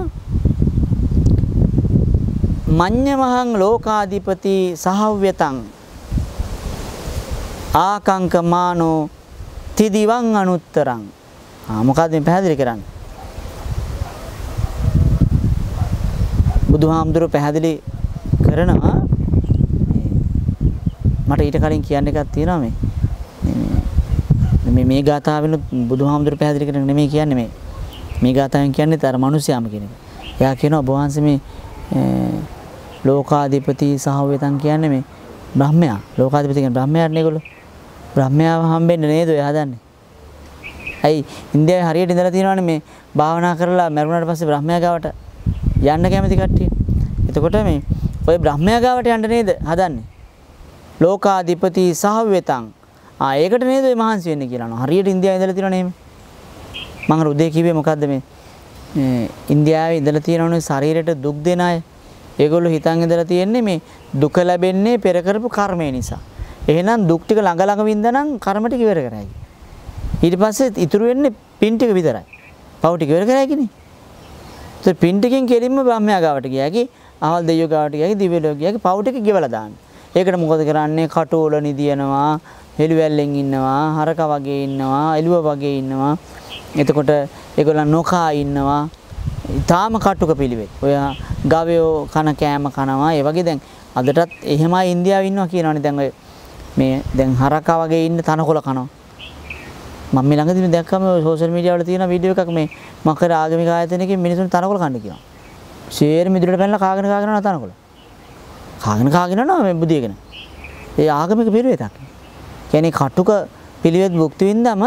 මඤ්ඤමහං ලෝකාධිපති සහව්‍යතං ආකංකමානෝ තිදිවං අනුත්තරං. මොකද්ද මේ පැහැදිලි කරන්නේ? බුදුහාමුදුරු පැහැදිලි කරනවා මට ඊට කලින් කියන්න එකක් තියෙනවා මේ ගාථාවෙන් බුදුහාමුදුරු පැහැදිලි කරන නෙමෙයි කියන්නේ මේ ගාථාවෙන් කියන්නේ තර මිනිස්යාම කියන එක. එයා කියනවා ඔබ වහන්සේ මේ ලෝකාධිපති සහව්‍යතං කියන්නේ මේ බ්‍රහ්මයා. ලෝකාධිපති කියන්නේ බ්‍රහ්මයාටනේ ඒගොල්ලෝ. බ්‍රහ්මයාව හම්බෙන්න නේද ඔය හදන්නේ? ඇයි ඉන්දියාවේ හරියට ඉඳලා තියෙනවනේ මේ භාවනා කරලා මරුණාට පස්සේ බ්‍රහ්මයා ගාවට යන්න කැමති කට්ටිය. එතකොට මේ ඔය බ්‍රහ්මයා ගාවට යන්න නේද හදන්නේ? ලෝකාධිපති සහව්‍යතං. ඒකට නේද ඔය මහන්සි වෙන්නේ කියලා නෝ. හරියට ඉන්දියාවේ ඉඳලා තියෙනවනේ එහෙම. මම උදේ කිව්වේ මොකද්ද මේ ඉන්දියාවේ ඉඳලා තියෙනවනේ ශරීරයට දුක් දෙන අය. ඒගොල්ලෝ හිතන් ඉඳලා තියෙන්නේ මේ දුක ලැබෙන්නේ පෙර කරපු කර්මය නිසා. එහෙනම් දුක් ටික ළඟ ළඟ වින්දනම් කර්ම ටික ඉවර කරයි. ඊට පස්සේ ඉතුරු වෙන්නේ පින් ටික විතරයි. පව් ටික ඉවර කරයි කියන්නේ. ඒ පින් ටිකෙන් කෙලින්ම බ්‍රහ්මයා ගාවට ගියාකි, අහවල් දෙවියෝ ගාවට ගියාකි, දිව්‍ය ලෝක ගියාකි පව් ටික ගෙවලා දාන්න. ඒකට මොකද කරන්නේ? කටුවල නිදියනවා, හෙළුවැල්ලෙන් ඉන්නවා, හරක වගේ ඉන්නවා, එළුව වගේ ඉන්නවා. එතකොට ඒගොල්ලන් නොකා ඉන්නවා. තාම කටුක පිළිවෙත්. ඔය ගවයෝ කන කෑම කනවා. ඒ වගේ දැන් අදටත් එහෙමයි ඉන්දියාවේ ඉන්නවා කියනවනේ. දැන් ඔය මේ දැන් හරකා වගේ ඉන්න තනකොළ කනවා. මම මේ ළඟදී දැක්කම සෝෂල් මීඩියා වල තියෙන වීඩියෝ එකක් මේ මකර ආගමික ආයතනයකින් මිනිසුන් තනකොළ කන්න කියනවා. ෂේර් මිදුලට පැනලා කාගෙන යනවා තනකොළ. කාගෙන යනවා මේ බුදියගෙන. ඒ ආගමික පිළිවෙතක්. කියන්නේ කටුක පිළිවෙත් භුක්ති විඳම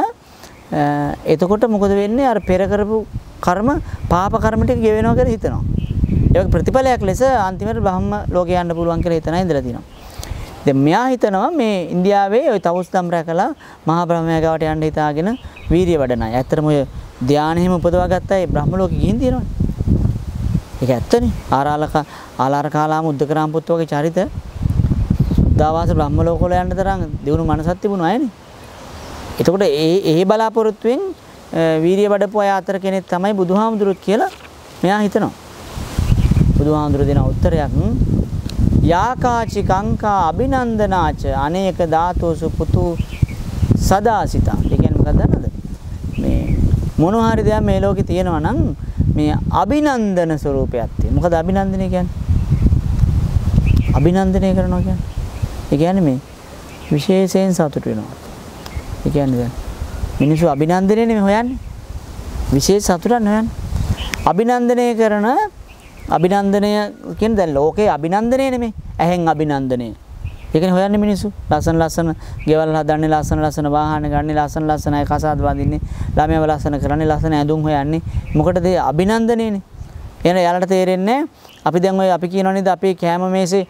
එතකොට මොකද වෙන්නේ? අර පෙර කරපු කර්ම පාප කර්ම ටික ගෙවෙනවා කියලා හිතනවා. ඒක ප්‍රතිඵලයක් ලෙස අන්තිමට බ්‍රහ්ම ලෝකේ යන්න පුළුවන් කියලා හිතන ඉඳලා තියෙනවා. දැන් මෙයා හිතනවා මේ ඉන්දියාවේ ওই තවුස්දම් රැකලා මහා බ්‍රහ්මයා ගාවට යන්න හිතාගෙන වීරිය වඩන අය. ඇත්තටම ඔය ධානයෙම උපදවා ගත්ත අය බ්‍රහ්ම ලෝකෙ ගිහින් තියෙනවනේ. ඒක ඇත්තනේ. ආලාර කාලාම උද්දකරාම පුත් වගේ චරිත සුද්ධාවාස බ්‍රහ්ම ලෝක වල යන්න තරම් දිනුණු මනසක් තිබුණු අයනේ. එතකොට ඒ බලාපොරොත්තුෙන් වීරිය වඩපු අය අතර කෙනෙක් තමයි බුදුහාමුදුරුවෝ කියලා මෙයා හිතනවා. බුදුහාමුදුරුවෝ දෙන උත්තරයක් යාකාචි කංකා අභිනන්දනාච අනේක ධාතෝසු පුතු සදාසිතා. ඒ කියන්නේ මොකක්ද දන්නවද? මේ මොනවා හරි දෙයක් මේ ලෝකේ තියෙනවා නම් මේ අභිනන්දන ස්වરૂපයක් තියෙනවා. මොකද අභිනන්දනය කියන්නේ? අභිනන්දනය කරනවා කියන්නේ. ඒ කියන්නේ මේ විශේෂයෙන් සතුට වෙනවා. ඒ කියන්නේ දැන් මිනිස්සු අභිනන්දනය නෙමෙයි හොයන්නේ. විශේෂ සතුටක් නෙවෙයි. අභිනන්දනය කරන අභිනන්දනය කියන්නේ දැන් ලෝකේ අභිනන්දනය නෙමෙයි. ඇහෙන් අභිනන්දනය. ඒකනේ හොයන්නේ මිනිස්සු. ලස්සන ගෙවල් හදන්නේ, ලස්සන වාහන ගන්නේ, ලස්සන අය කසාද බඳින්නේ, ළමයාව ලස්සන කරන්නේ, ලස්සන ඇඳුම් හොයන්නේ. මොකටද අභිනන්දනයනේ. එහෙනම් යාලට තේරෙන්නේ අපි දැන් ඔය අපි කියනවා නේද අපේ කැම මේසේ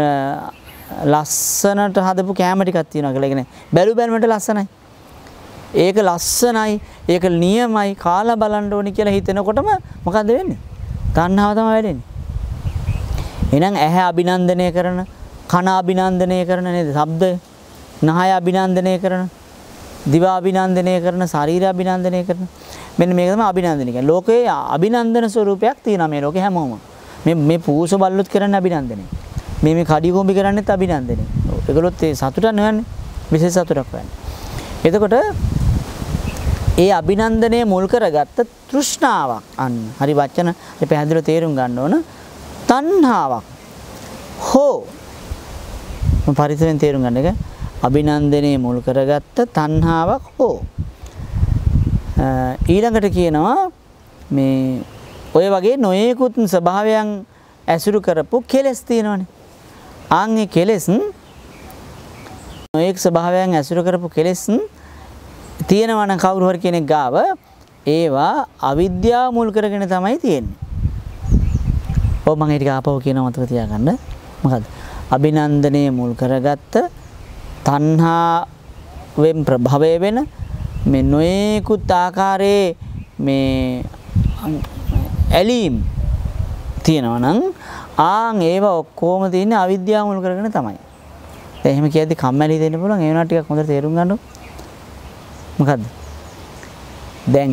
ලස්සනට හදපු කැම ටිකක් තියෙනවා කියලා. ඒ කියන්නේ බැලු බැලමට ලස්සනයි. ඒක ලස්සනයි, ඒක නියමයි, කාලා බලන්න ඕනි කියලා හිතෙනකොටම මොකද්ද වෙන්නේ? තණ්හාව තමයි වැඩෙන්නේ. එහෙනම් ඇහැ අභිනන්දනය කරන, කන අභිනන්දනය කරන නේද? ශබ්ද, නහය අභිනන්දනය කරන, දිව අභිනන්දනය කරන, ශරීරය අභිනන්දනය කරන. මෙන්න මේක තමයි අභිනන්දනය කියන්නේ. ලෝකේ අභිනන්දන ස්වරූපයක් තියෙනවා මේ ලෝකේ හැමෝම. මේ පූස බල්ලොත් කරන්නේ අභිනන්දනය. මේ කඩි කොම්බි කරන්නේත් අභිනන්දනය. ඒගොල්ලොත් ඒ සතුටක් නෙවන්නේ. විශේෂ සතුටක් වෙන්නේ. එතකොට ඒ අභිනන්දනය මුල් කරගත්ත තෘෂ්ණාවක් අන්න හරි වචන පැහැදිලිව තේරුම් ගන්න ඕන තණ්හාවක් හෝ පරිසරෙන් තේරුම් ගන්න එක අභිනන්දනය මුල් කරගත්ත තණ්හාවක් හෝ ඊළඟට කියනවා මේ ඔය වගේ නොයෙකුත් ස්වභාවයන් ඇසුරු කරපු කෙලෙස් තියෙනවනේ. ආන්ගේ කෙලෙස් නොයෙක් ස්වභාවයන් ඇසුරු කරපු කෙලෙස් තියෙනවා නම් කවුරු හරි කෙනෙක් ගාව ඒවා අවිද්‍යාව මුල් කරගෙන තමයි තියෙන්නේ. ඔව් මම ඒක ආපහු කියනවා මතක තියාගන්න. මොකද? අභිනන්දනයේ මුල් කරගත්ත තණ්හාවෙන් ප්‍රභවය වෙන මේ නොයෙකුත් ආකාරයේ මේ ඇලීම් තියෙනවා නම් ඒවා ඔක්කොම තියෙන්නේ අවිද්‍යාව මුල් කරගෙන තමයි. දැන් එහෙම කියද්දි කම්මැලි දෙන්න පුළුවන්. ඒ වුණා ටිකක් හොඳට තේරුම් ගන්න. මොකද්ද? දැන්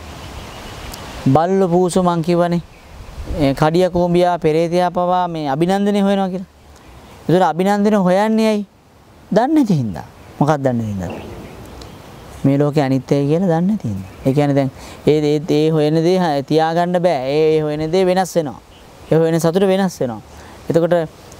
බල්ල පූසු මං කිව්වනේ. කඩිය කෝඹියා පෙරේතයා පවා මේ අභිනන්දනේ හොයනවා කියලා. ඒතර අභිනන්දනේ හොයන්නේ ඇයි? දන්නේ නැති හින්දා. මොකක්ද දන්නේ හින්දා? මේ ලෝකේ අනිත්‍යයි කියලා දන්නේ නැති හින්දා. ඒ කියන්නේ දැන් ඒ හොයන දේ තියාගන්න බෑ. ඒ හොයන දේ වෙනස් වෙනවා. ඒ හොයන සතුට වෙනස් වෙනවා. එතකොට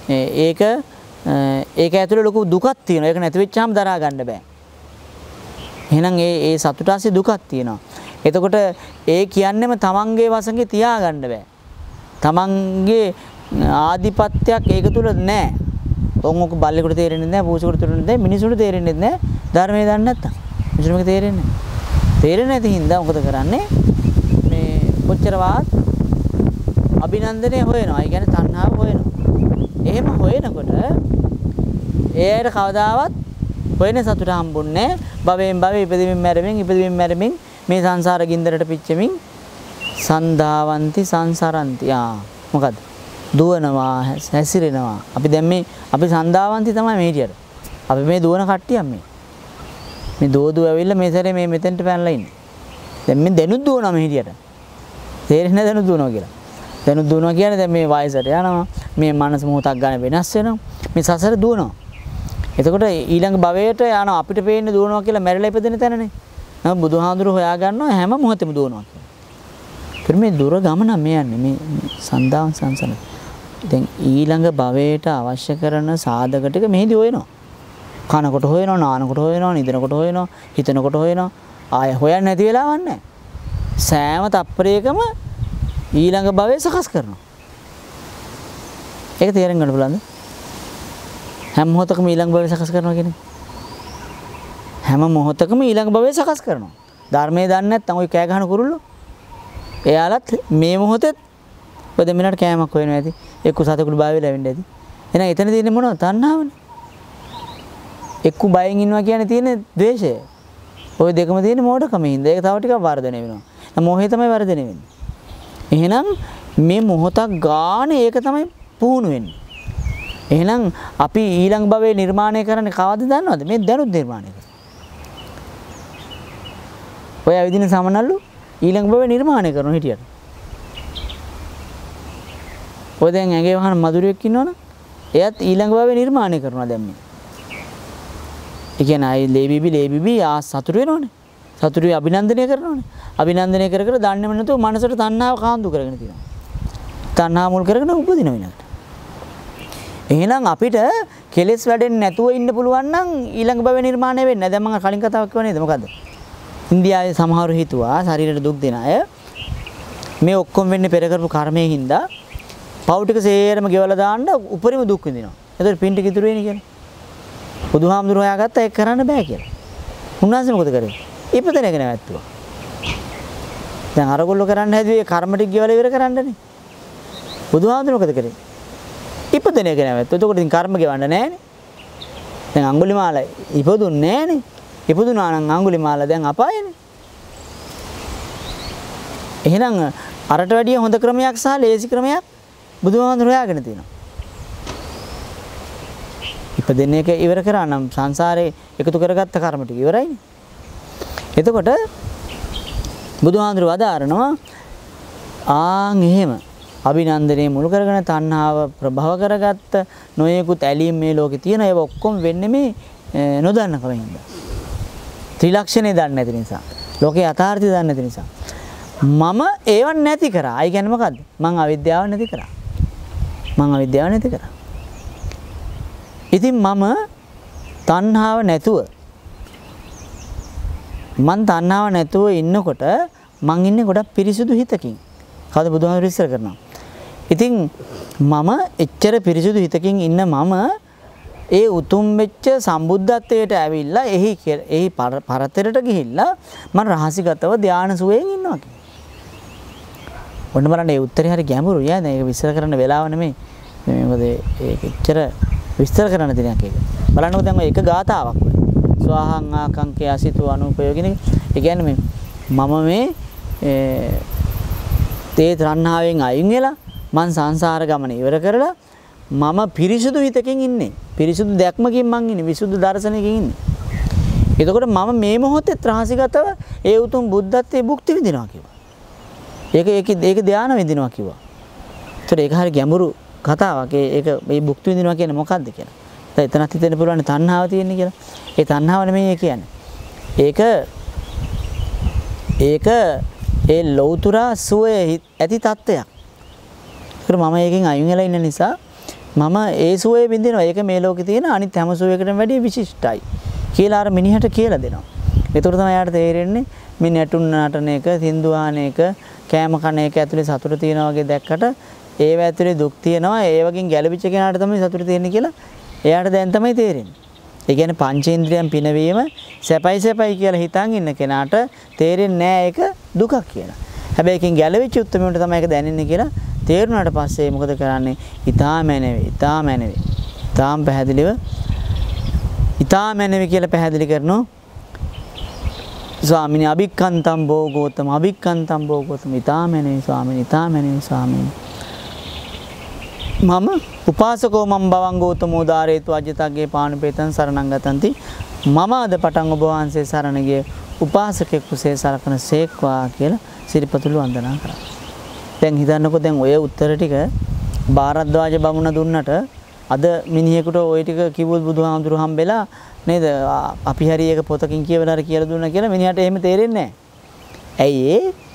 ඒක ඇතුලේ ලොකු දුකක් තියෙනවා. ඒක නැති වෙච්චාම දරා ගන්න බෑ. එහෙනම් ඒ සතුට ආසේ දුකක් තියෙනවා. එතකොට ඒ කියන්නේම තමන්ගේ වසඟේ තියාගන්න බෑ. තමන්ගේ ආධිපත්‍යයක් ඒක තුල නැහැ. ඔක බල්ලෙකුට තේරෙන්නේ නැහැ, පූසෙකුට තේරෙන්නේ නැහැ, මිනිසුන්ට තේරෙන්නේ නැහැ. ධර්මයේ දන්නේ නැත්තම්. මිනිසුන්ට තේරෙන්නේ නැහැ. තේරෙන්නේ නැති හින්දා මොකද කරන්නේ? මේ කොච්චරවත් අභිනන්දනය හොයනවා. ඒ කියන්නේ තණ්හාව හොයනවා. එහෙම හොයනකොට එයාට කවදාවත් හොයන සතුට හම්බුන්නේ නැහැ. භවයෙන් භවෙ ඉපදෙමින් මැරෙමින් මේ සංසාර ගින්දරට පිච්චෙමින් සන්දාවන්ති සංසරන්ති. මොකද්ද? දුවනවා, හැසිරෙනවා. අපි දැන් අපි සන්දාවන්ති තමයි මේ හිටියට. අපි මේ දුවන කට්ටියක් මේ දෝදුව ඇවිල්ලා මේ සැරේ මේ මෙතෙන්ට පැනලා ඉන්නේ. දැන් මේ දැනුත් දුවනවා මේ හිටියට. තේරෙන්නේ නැහැ දැනුත් දුවනවා කියලා. දැනුත් දුවනවා කියන්නේ දැන් මේ වයසට යනවා. මේ මනස මොහොතක් ගන්න වෙනස් වෙනවා. මේ සසර දුවනවා. එතකොට ඊළඟ භවයට යනවා අපිට පේන්නේ දුවනවා කියලා මැරිලා ඉපදෙන තැනනේ. නම බුදුහාඳුර හොයා ගන්නවා හැම මොහොතෙම දුවනවා කියලා. ඒත් මේ දුර ගමන මේ යන්නේ මේ සන්දාවන් සංසන. දැන් ඊළඟ භවයට අවශ්‍ය කරන සාධක ටික මෙහිදී හොයනවා. කනකොට හොයනවා, නානකොට හොයනවා, නිදනකොට හොයනවා, හිතනකොට හොයනවා. ආය හොයන්නේ නැති වෙලාවක් නැහැ. සෑම තප්පරයකම ඊළඟ භවය සකස් කරනවා. ඒක තේරුම් ගන්න පුළුවන්ද? හැම මොහොතකම ඊළඟ භවය සකස් කරනවා කියන්නේ. හැම මොහොතකම ඊළඟ භවය සකස් කරනවා. ධර්මයේ දන්නේ නැත්නම් ඔය කෑ ගහන කුරුල්ලෝ. එයාලත් මේ මොහොතේ ඔය දෙමිනට කෑමක් හොයනවා ඇති. එක්ක සතෙකුට බය වෙලා වෙන්න ඇති. එහෙනම් එතන තියෙන්නේ මොනවද? තණ්හාවනේ. එක්ක බයෙන් ඉන්නවා කියන්නේ තියෙන්නේ ද්වේෂය. ඔය දෙකම තියෙන්නේ මෝඩකමින්ද. ඒක තව ටිකක් වර්ධනය වෙනවා. මොහේ තමයි වර්ධනය වෙන්නේ. එහෙනම් මේ මොහොතක් ගානේ ඒක තමයි පුහුණු වෙන්නේ. එහෙනම් අපි ඊළඟ භවයේ නිර්මාණය කරන්නේ කවද්ද දන්නවද? මේ දැනුත් නිර්මාණය කරනවා. ඔය ඇවිදින සමනල්ලු ඊළඟ භවයේ නිර්මාණය කරනවා හිටියට. ඔය දැන් ඇඟේ වහන මధుරයක් ඉන්නවනේ. එයත් ඊළඟ භවයේ නිර්මාණය කරනවා දැන් මේ. ඒ කියන්නේ ආයි ලේබිබි සතුට වෙනවනේ. සතුටුයි අභිනන්දනය කරනවනේ. අභිනන්දනය කර දන්නේම නැතුව මනසට තණ්හාව කාන්දු කරගෙන තියෙනවා. තණ්හා මුල් කරගෙන උපදින වෙනකට. එහෙනම් අපිට කෙලෙස් වැඩෙන්නේ නැතුව ඉන්න පුළුවන් නම් ඊළඟ භවයේ නිර්මාණය වෙන්නේ නැහැ. දැන් මම කලින් කතාවක් කිව්වා නේද? මොකද්ද? ඉන්දියාවේ සමහරු හිතුවා ශරීරයට දුක් දෙන අය මේ ඔක්කොම වෙන්නේ පෙර කරපු කර්මයෙන් හින්දා පව් ටික සේරම ගෙවලා දාන්න උපරිම දුක් විඳිනවා. එතකොට පින් ටික ඉතුරු වෙන්නේ කියලා. බුදුහාමුදුරුවෝ හොයාගත්තා ඒක කරන්න බෑ කියලා. උන්වහන්සේ මොකද කරේ? ඉපදෙන එක නැවැත්තුවා. දැන් අරගොල්ලෝ කරන්න හැදුවේ කර්ම ටික ගෙවලා ඉවර කරන්නනේ. බුදුහාමුදුරුවෝ මොකද කරේ? ඉපදෙන එක නැවැත්තුවා. එතකොට ඉතින් කර්ම ගෙවන්න නැහැනේ. දැන් අඟුලිමාල ඉපදුන්නේ නැහැනේ. ඉපදුනා නම් අඟුලිමාල දැන් අපායනේ. එහෙනම් අරට වැඩිය හොඳ ක්‍රමයක් සහ ලේසි ක්‍රමයක් බුදුහාමුදුරුවෝ හොයාගෙන තියෙනවා. ඉපදෙන එක ඉවර කරා නම් සංසාරේ එකතු කරගත්ත කර්ම ටික ඉවරයිනේ. එතකොට බුදුහාමුදුරුවෝ අදාරනවා එහෙම අභිනන්දනයේ මුල් කරගෙන තණ්හාව ප්‍රභව කරගත්ත නොයෙකුත් ඇලීම් මේ ලෝකේ තියෙන ඒවා ඔක්කොම වෙන්නේ මේ නොදන්නකම හින්දා. ත්‍රිලක්ෂණේ දන්නේ නැති නිසා. ලෝකේ යථාර්ථය දන්නේ නැති නිසා. මම ඒව නැති කරා. ඒ කියන්නේ මොකද්ද? මං අවිද්‍යාව නැති කරා. ඉතින් මම තණ්හාව නැතුව ඉන්නකොට මං ඉන්නේ ගොඩක් පිරිසුදු හිතකින්. කවද බුදුහාමුදුරුවෝ විස්තර කරනවා. ඉතින් මම එච්චර පිරිසුදු හිතකින් ඉන්න මම ඒ උතුම් වෙච්ච සම්බුද්ධත්වයට ඇවිල්ලා එහි පරතරට ගිහිල්ලා මම රහසිගතව ධානය සුවයෙන් ඉන්නවා කියලා. ඔන්න බලන්න මේ උත්තරේ හරි ගැඹුරුයි. යා දැන් ඒක විස්තර කරන්න වෙලාව නෙමෙයි. මොකද ඒක එච්චර විස්තර කරන්න දෙයක් ඒක. බලන්නකෝ දැන් ඔය එක ගාතාවක් ඔය. ස්වාහං ආකංකේ අසිතු අනුපයෝගින. ඒ කියන්නේ මම මේ තේ තණ්හාවෙන් අයින් වෙලා මං සංසාර ගමන ඉවර කරලා මම පිරිසුදු හිතකින් ඉන්නේ. පිරිසුදු දැක්මකින් මං ඉන්නේ. විසුද්ධ දර්ශනයකින් ඉන්නේ. එතකොට මම මේ මොහොතේ ත්‍රාසිගතව ඒ උතුම් බුද්ධත්වයේ භුක්ති විඳිනවා කිව්වා. ඒක ධානය විඳිනවා කිව්වා. ඒතර ඒක හරිය ගැඹුරු කතාවක්. ඒක මේ භුක්ති විඳිනවා කියන්නේ මොකක්ද කියලා. දැන් එතනත් හිතෙන්න පුළුවන් තණ්හාව තියෙන්නේ කියලා. ඒ තණ්හාව නෙමෙයි කියන්නේ. ඒක ඒ ලෞතුරා සුවය ඇති තත්ත්වයක්. ඒකට මම ඒකෙන් අයින් වෙලා ඉන්න නිසා මම ඒ සුවය විඳිනවා. ඒක මේ ලෝකේ තියෙන අනිත් හැම සුවයකටම වැඩිය විශිෂ්ටයි කියලා අර මිනිහට කියලා දෙනවා. ඒතකොට තමයි යාට තේරෙන්නේ මේ නැටුම් නටන එක, සින්දු ආන එක, කෑම කන එක ඇතුලේ සතුට තියනවා වගේ දැක්කට ඒව ඇතුලේ දුක් තියනවා. ඒ වගේන් ගැළවිච්ච කෙනාට තමයි සතුට තියෙන්නේ කියලා එයාට දැන් තමයි තේරෙන්නේ. ඒ කියන්නේ පංචේන්ද්‍රියන් පිනවීම සැපයි කියලා හිතන් ඉන්න කෙනාට තේරෙන්නේ නෑ ඒක දුකක් කියලා. හැබැයි ඒකෙන් ගැළවිච්ච උත්තරමයට තමයි ඒක දැනෙන්නේ කියලා තේරුණාට පස්සේ මොකද කරන්නේ? ඊටාම පැහැදිලිව කියලා පැහැදිලි කරනවා. ස්වාමිනේ අභික්ඛන්තම් භෝගෝතම ඊටාම ස්වාමිනේ මම උපාසකෝ මම් බවං ගෝතමෝ ධාරේතු අජ්ජතග්ගේ පාණිපේතං සරණං ගතಂತಿ මම අද පටන් ඔබ වහන්සේ සරණ ගිය උපාසකෙක් කුසේ සරකන සේක්වා කියලා සිරිපතුළු වන්දනා කරා. දැන් හිතන්නකෝ දැන් ඔය උත්තර ටික භාරද්වාජ බමුණ දුන්නට අද මිනිහෙකුට ওই ටික කිව්වොත් බුදුහාමුදුරු හම්බෙලා නේද අපි හරි ඒක පොතකින් කියවලා හරි කියලා දුන්නා කියලා මිනිහට එහෙම තේරෙන්නේ නැහැ. ඇයි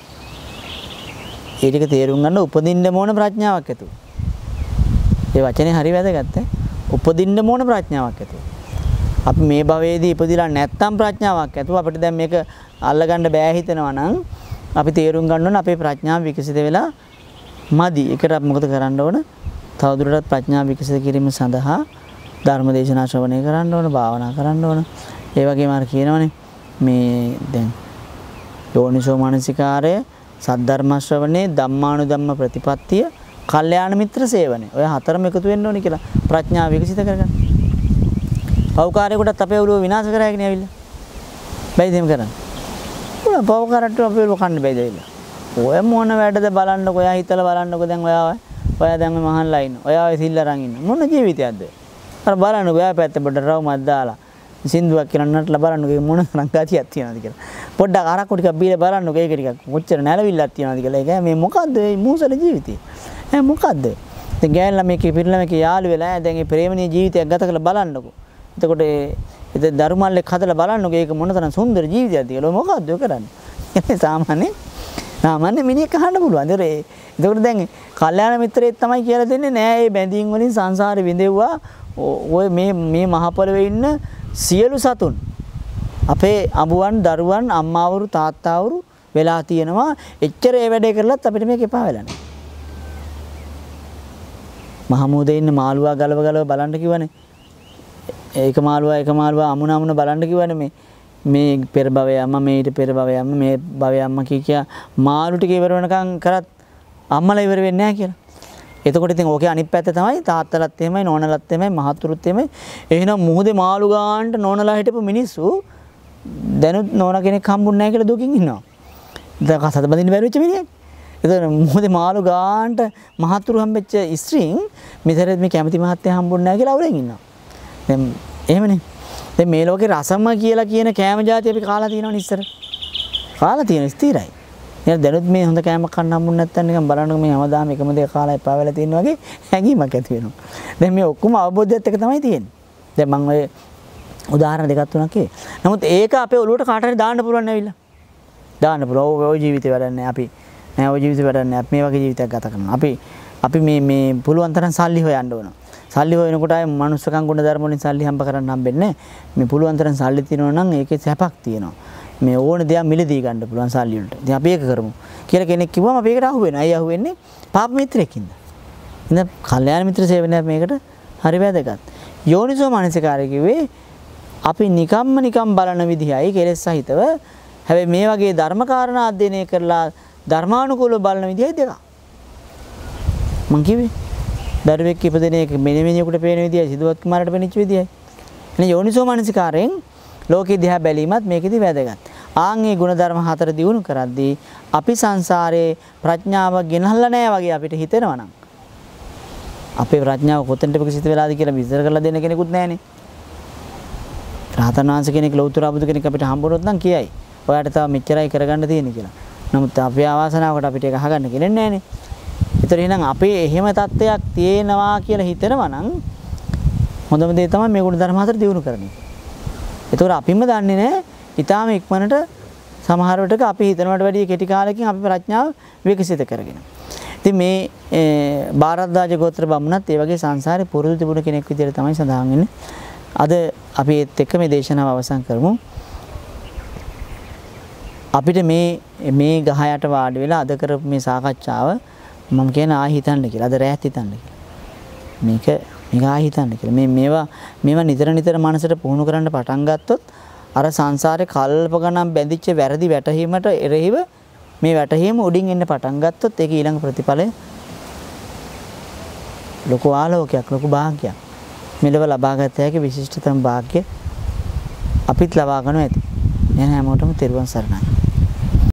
ඒ ටික තේරුම් ගන්න උපදින්න ඕන ප්‍රඥාවක් ඇතුව. ඒ වචනේ හරි වැදගත් ඈ. උපදින්න ඕන ප්‍රඥාවක් ඇතුව. අපි මේ භවයේදී ඉපදිලා නැත්තම් ප්‍රඥාවක් ඇතුව අපිට දැන් මේක අල්ලගන්න බෑ හිතෙනවා නම් අපි තේරුම් ගන්න ඕන අපේ ප්‍රඥාව විකසිත වෙලා මදි. ඒකට අපි මොකද කරන්න ඕන? තවදුරටත් ප්‍රඥාව විකසිත කිරීම සඳහා ධර්ම දේශනා ශ්‍රවණය කරන්න ඕන, භාවනා කරන්න ඕන. ඒ වගේම අර කියනවනේ මේ දැන් යෝනිසෝ මනසිකාරය, සද්ධර්ම ශ්‍රවණේ, ධම්මානුධම්ම ප්‍රතිපත්තිය, කල්යාණ මිත්‍ර සේවනය. ඔය හතරම එකතු වෙන්න ඕනේ කියලා ප්‍රඥාව විකසිත කරගන්න. පෞකාරයෙකුටත් අපේ ඔළුව විනාශ කරගෙන ඇවිල්ලා. බැයිද එහෙම කරන්න? ඔය පෞකාරට අපේ ඔළුව කන්න බැයිද ඇවිල්ලා? ඔය මොන වැඩද බලන්නකෝ, ඔයා හිතලා බලන්නකෝ දැන් ඔයා දැන් මහන්ලා ඉන්න. ඔයා ඔය සිල් අරන් ඉන්න. මොන ජීවිතයක්ද? අර බලන්නකෝ ඔයා පැත්ත පොඩ්ඩක් රවුමක් දාලා සින්දුවක් කියලා නටලා බලන්නකෝ මොන රංගාතියක් තියනවද කියලා. පොඩ්ඩක් අරක්කු ටිකක් බීලා බලන්නකෝ ඒක ටිකක් කොච්චර නැලවිල්ලක් තියනවද කියලා. ඒක මේ මොකද්ද මේ මූසල ජීවිතේ? මොකද්ද? දැන් ගෑන් ළමයිගේ පිරිළමයිගේ යාළු වෙලා දැන් මේ ප්‍රේමණීය ජීවිතයක් ගත කරලා බලන්නකෝ. එතකොට ඒ දරුමල්ලෙක් හදලා බලන්නකෝ ඒක මොනතරම් සුන්දර ජීවිතයක්ද කියලා. මොකද්ද ඔය කරන්නේ? සාමාන්‍ය මිනිහෙක් අහන්න පුළුවන්. එතකොට දැන් කල්යාණ මිත්‍රයෙක් තමයි කියලා දෙන්නේ නෑ මේ බැඳීම් වලින් සංසාරේ විඳෙව්වා. ඔය මේ මහ පොළවේ ඉන්න සියලු සතුන් අපේ අඹුවන් දරුවන් අම්මාවරු තාත්තාවරු වෙලා තියෙනවා. එච්චර ඒ වැඩේ කරලත් අපිට මේක එපා වෙලා නෑ. මහමූදේ ඉන්න මාළුවා ගලව බලන්න කිව්වනේ. ඒක මාළුවා අමුණ බලන්න කිව්වනේ මේ පෙර භවයේ අම්මා මේ ඊට පෙර භවයේ අම්මා මේ භවයේ අම්මා කිය මාළු ටික ඉවර වෙනකන් කරත් අම්මලා ඉවර වෙන්නේ නැහැ කියලා. එතකොට ඉතින් ඕකේ අනිත් පැත්ත තමයි තාත්තලත් එහෙමයි නෝනලත් එහෙමයි මහතුරුත් එහෙමයි. එහෙනම් මුහුදේ මාළු ගානට නෝනලා හිටපු මිනිස්සු දැනුත් නෝන කෙනෙක් හම්බුන්නේ නැහැ කියලා දුකින් ඉන්නවා. දැන් කසද බඳින්න බැරි වෙච්ච මිනිහෙක්. එතන මුහුදේ මාළු ගානට මහතුරු හම්බෙච්ච ස්ත්‍රීන් මෙතනත් මේ කැමති මහත්තයා හම්බුන්නේ නැහැ කියලා අවුලෙන් ඉන්නවා. දැන් එහෙමනේ. දැන් මේ ලෝකේ රසම කියලා කියන කෑම જાති අපි කාලා තියෙනවනේ ඉස්සර. කාලා තියෙන ස්ථිරයි. එහෙනම් දැනුත් මේ හොඳ කෑමක් කන්න හම්බුනේ නැත්නම් නිකන් බලන්නකො මේ හැමදාම එකම දේ කාලා එපා වෙලා තියෙන වගේ හැඟීමක් ඇති වෙනවා. දැන් මේ ඔක්කොම අවබෝධයත් එක තමයි තියෙන්නේ. දැන් මම ඔය උදාහරණ දෙකක් තුනක් කියේ. නමුත් ඒක අපේ ඔළුවට කාට හරි දාන්න පුළුවන් නැවිලා. දාන්න පුළුවන්. ඔය ජීවිතේ වැඩන්නේ අපි නෑ ඔය ජීවිතේ වැඩන්නේ අපි මේ වගේ ජීවිතයක් ගත කරනවා. අපි මේ පුළුවන් තරම් සල්ලි හොයන්න ඕන. සල්ලි හොයනකොට අය මනුස්සකම් ගුණ ධර්ම වලින් සල්ලි හම්බ කරන්න හම්බෙන්නේ නැහැ. මේ පුළුවන් තරම් සල්ලි තියෙනවා නම් ඒකේ සැපක් තියෙනවා. මේ ඕන දෙයක් මිලදී ගන්න පුළුවන් සල්ලි වලට. ඉතින් අපි ඒක කරමු කියලා කෙනෙක් කිව්වම අපි ඒකට අහු වෙනවා. අය අහු වෙන්නේ පාප මිත්‍රයෙක්ින්ද. ඉතින් කල්යාණ මිත්‍ර සේවනය මේකට හරි වැදගත්. යෝනිසෝ මනසිකාරය කිව්වේ අපි නිකම් බලන විදිහයි කෙලෙස් සහිතව. හැබැයි මේ වගේ ධර්ම කාරණා අධ්‍යයනය කරලා ධර්මානුකූලව බලන විදිහයි දෙකක්. මං කිව්වේ දරුවෙක් ඉපදෙන එක මිනිහෙකුට පේන විදියයි සිදුවත් කුමාරට පෙනිච්ච විදියයි. එනේ යෝනිසෝ මනසිකාරයෙන් ලෝකෙ දිහා බැලීමත් මේකෙදි වැදගත්. ආන් මේ ගුණධර්ම හතර දියුණු කරද්දී අපි සංසාරේ ප්‍රඥාව ගෙනහල්ලා නැහැ වගේ අපිට හිතෙනවා නම් අපේ ප්‍රඥාව කොතෙන්ද විකසිත වෙලාද කියලා විස්තර කරලා දෙන්න කෙනෙකුත් නැහනේ. රහතන් වහන්සේ කෙනෙක් ලෞතර බුදු කෙනෙක් අපිට හම්බුනොත් නම් කියයි. ඔයාට තව මෙච්චරයි කරගන්න තියෙන්නේ කියලා. නමුත් අපේ ආවාසනාවකට අපිට ඒක අහගන්න කෙනෙක් නැහනේ. ඒතර එහෙනම් අපේ එහෙම තත්ත්වයක් තියෙනවා කියලා හිතනවා නම් හොඳම දේ තමයි මේ ගුණ ධර්ම හතර දියුණු කරන එක. ඒතකොට අපිම දන්නේ නැහැ ඊටාම ඉක්මනට සමහර විටක අපි හිතනවට වැඩිය කෙටි කාලෙකින් අපි ප්‍රඥාව විකසිත කරගෙන. ඉතින් මේ භාරද්වාජ ගෝත්‍ර බමුණත් ඒ වගේ සංසාරේ පුරුදු තිබුණ කෙනෙක් විදිහට තමයි සඳහන් වෙන්නේ. අද අපි ඒත් එක්ක මේ දේශනාව අවසන් කරමු. අපිට මේ ගහ යට වාඩි වෙලා අද කරපු මේ සාකච්ඡාව මම කියන ආයෙ හිතන්න කියලා. අද රැත් හිතන්න කියලා. මේක ආයෙ හිතන්න කියලා. මේවා නිතර මනසට පුහුණු කරන්න පටන් ගත්තොත් අර සංසාරේ කල්ප ගණන් බැඳිච්ච වැරදි වැටහීමට එරෙහිව මේ වැටහීම උඩින් එන්න පටන් ගත්තොත් ඒක ඊළඟ ප්‍රතිඵලය ලොකු ආලෝකයක්, ලොකු භාග්‍යයක්. මෙලව ලබා ගත හැකි විශිෂ්ටතම භාග්‍ය අපිත් ලබා ගන්න ඇති. එහෙනම් හැමෝටම තෙරුවන් සරණයි.